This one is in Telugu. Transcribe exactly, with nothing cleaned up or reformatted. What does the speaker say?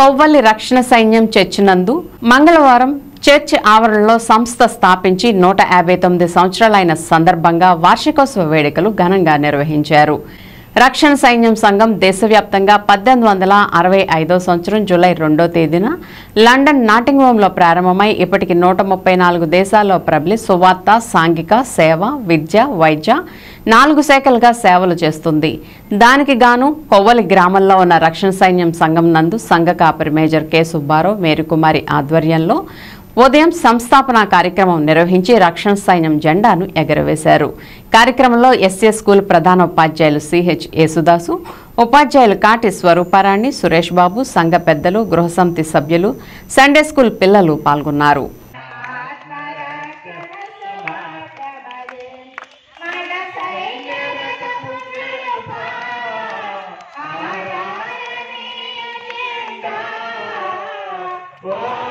కొవ్వలి రక్షణ సైన్యం చర్చి నందు మంగళవారం చర్చి ఆవరణలో సంస్థ స్థాపించి నూట యాభై తొమ్మిది సంవత్సరాలైన సందర్భంగా వార్షికోత్సవ వేడుకలు ఘనంగా నిర్వహించారు. రక్షణ సైన్యం సంఘం దేశవ్యాప్తంగా పద్దెనిమిది వందల అరవై ఐదో సంవత్సరం జూలై రెండో తేదీన లండన్ నాటింగ్హామ్లో ప్రారంభమై ఇప్పటికి నూట ముప్పై నాలుగు దేశాల్లో ప్రబలి సువార్త, సాంఘిక సేవ, విద్య, వైద్య నాలుగు శాఖలుగా సేవలు చేస్తుంది. దానికి గాను కొవ్వలి గ్రామంలో ఉన్న రక్షణ సైన్యం సంఘం నందు సంఘ కాపరి మేజర్ కె సుబ్బారావు, మేరీకుమారి ఆధ్వర్యంలో ఉదయం సంస్థాపన కార్యక్రమం నిర్వహించి రక్షణ సైన్యం జెండాను ఎగరవేశారు. కార్యక్రమంలో ఎస్ఏ స్కూల్ ప్రధాన ఉపాధ్యాయులు సిహెచ్ యేసుదాసు, ఉపాధ్యాయులు కాటి స్వరూపారాణి, సురేష్ బాబు, సంఘ పెద్దలు, గృహ సమితి సభ్యులు, సండే స్కూల్ పిల్లలు పాల్గొన్నారు. Oh